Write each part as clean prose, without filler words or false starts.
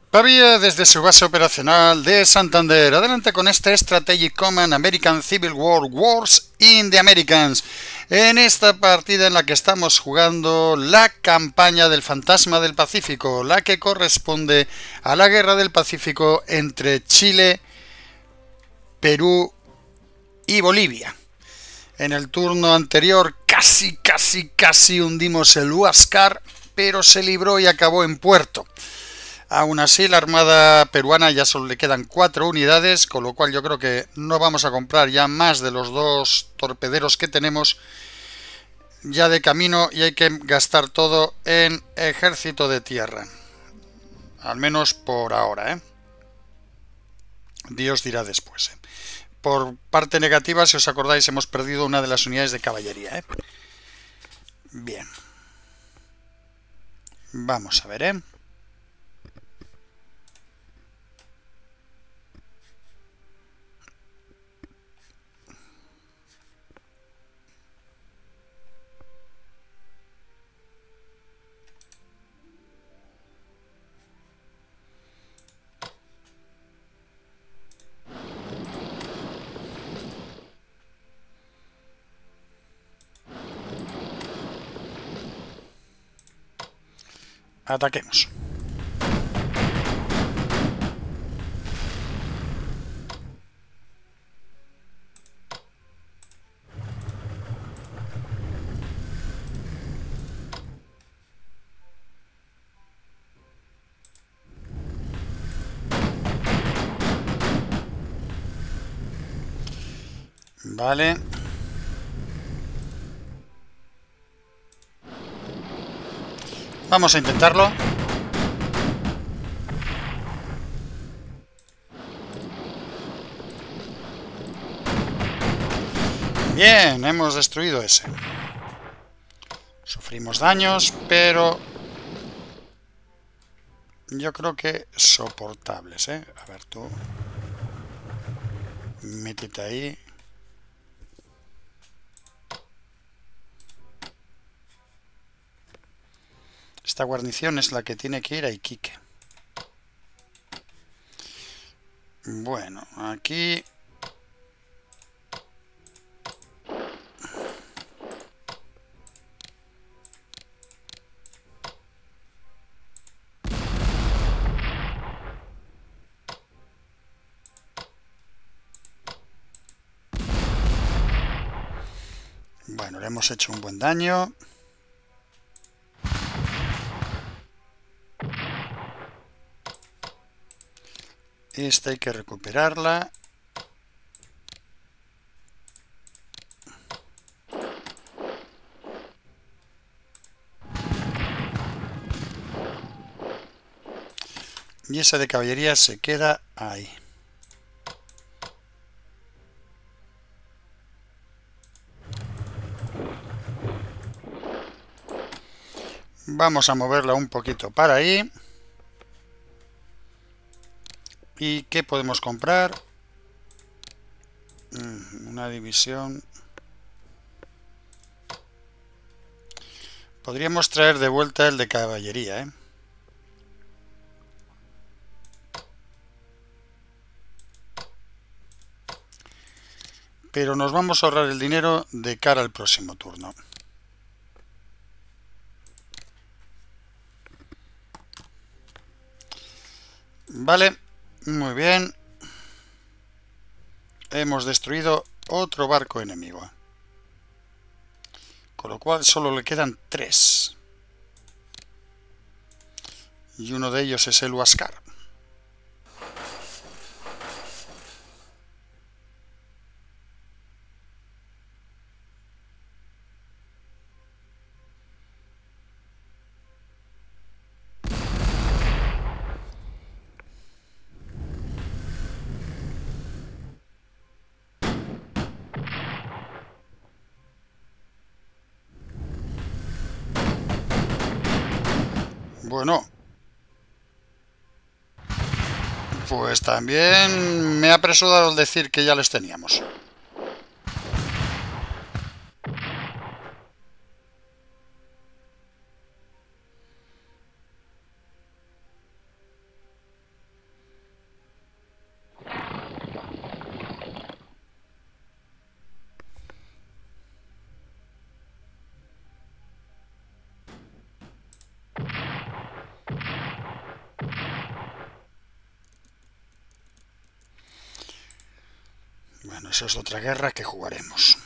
Pavía desde su base operacional de Santander. Adelante con este Strategic Command American Civil War Wars in the Americans. En esta partida en la que estamos jugando la campaña del Fantasma del Pacífico, la que corresponde a la Guerra del Pacífico entre Chile, Perú y Bolivia. En el turno anterior casi hundimos el Huáscar, pero se libró y acabó en puerto. Aún así, la Armada peruana ya solo le quedan 4 unidades, con lo cual yo creo que no vamos a comprar ya más de los 2 torpederos que tenemos ya de camino, y hay que gastar todo en ejército de tierra. Al menos por ahora, ¿eh? Dios dirá después, ¿eh? Por parte negativa, si os acordáis, hemos perdido una de las unidades de caballería, ¿eh? Bien. Vamos a ver, ¿eh? Ataquemos. Vale. Vamos a intentarlo. Bien, hemos destruido ese. Sufrimos daños, pero yo creo que soportables, ¿eh? A ver, tú. Métete ahí. Esta guarnición es la que tiene que ir a Iquique. Bueno, aquí... Bueno, le hemos hecho un buen daño. Esta hay que recuperarla. Y esa de caballería se queda ahí. Vamos a moverla un poquito para ahí. ¿Y qué podemos comprar? Una división. Podríamos traer de vuelta el de caballería, ¿eh? Pero nos vamos a ahorrar el dinero de cara al próximo turno. Vale, muy bien. Hemos destruido otro barco enemigo. Con lo cual solo le quedan 3. Y uno de ellos es el Huáscar. Bueno, pues también me ha apresurado al decir que ya les teníamos. Bueno, eso es otra guerra que jugaremos.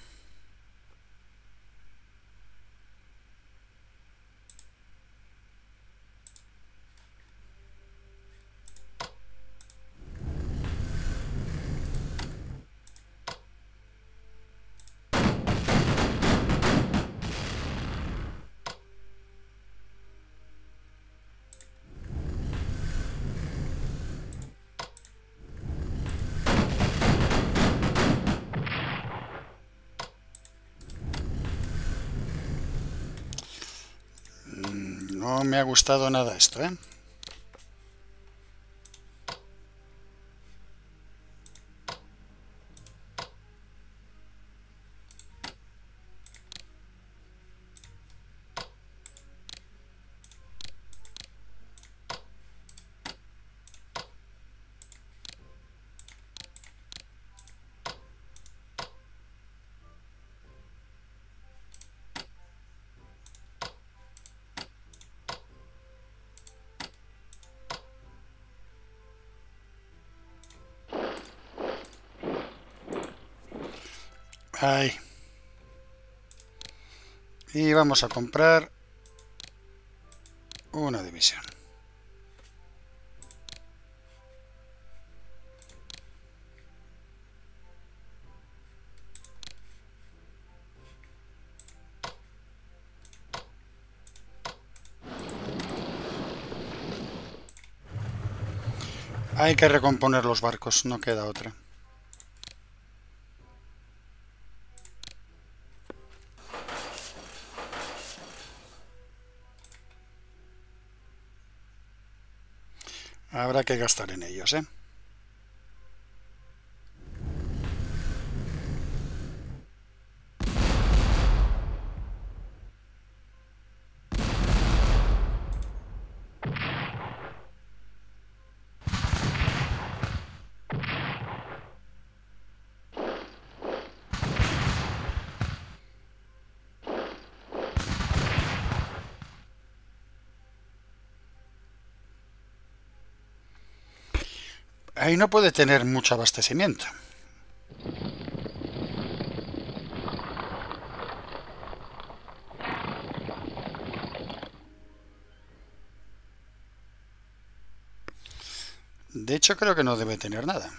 No me ha gustado nada esto, ¿eh? Ahí. Y vamos a comprar una división. Hay que recomponer los barcos, no queda otra. Habrá que gastar en ellos, ¿eh? Ahí no puede tener mucho abastecimiento. De hecho, creo que no debe tener nada.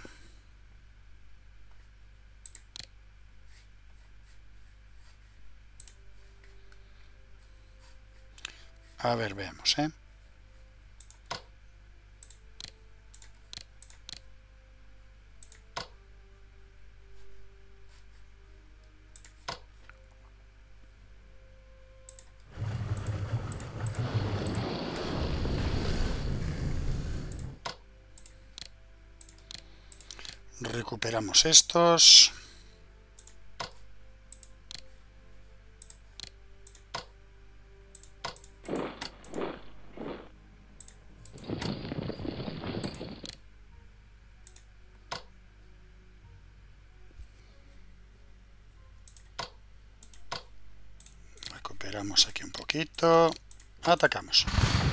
A ver, veamos, ¿eh? Recuperamos estos. Recuperamos aquí un poquito. Atacamos.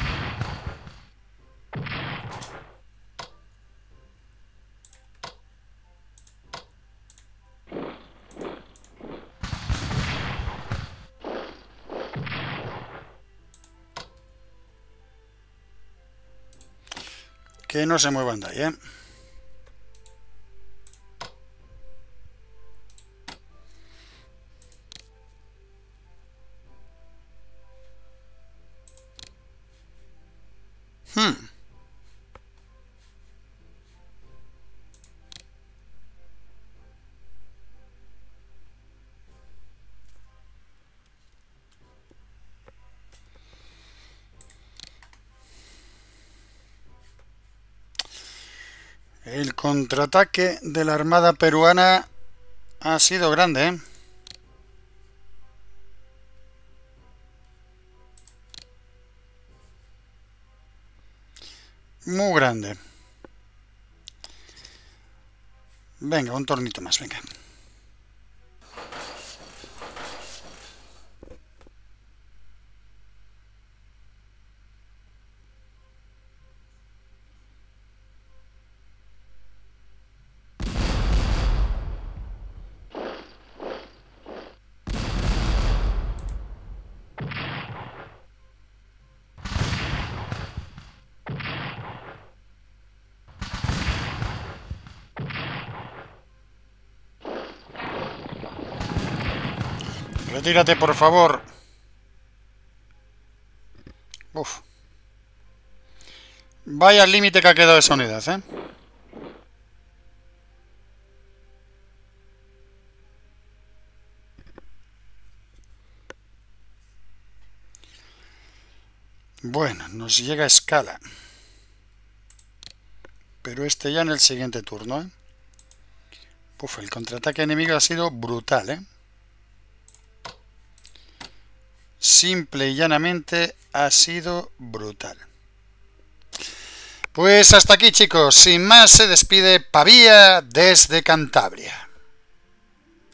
Que no se muevan de ahí, ¿eh? El contraataque de la Armada peruana ha sido grande, ¿eh? Muy grande. Venga, un tornito más, venga. Retírate, por favor. Uf. Vaya al límite que ha quedado esa unidad, ¿eh? Bueno, nos llega a escala. Pero este ya en el siguiente turno, ¿eh? Uf, el contraataque enemigo ha sido brutal, ¿eh? Simple y llanamente ha sido brutal. Pues hasta aquí, chicos. Sin más, se despide Pavía desde Cantabria.